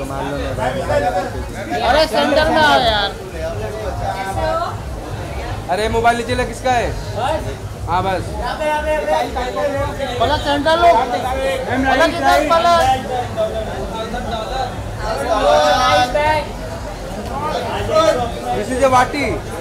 अरे सेंटर में आओ यार। अरे मोबाइल नीचे लग, किसका है? हाँ बस पलक सेंटर लो, पलक इधर, पलक दिस इज ए वाटी।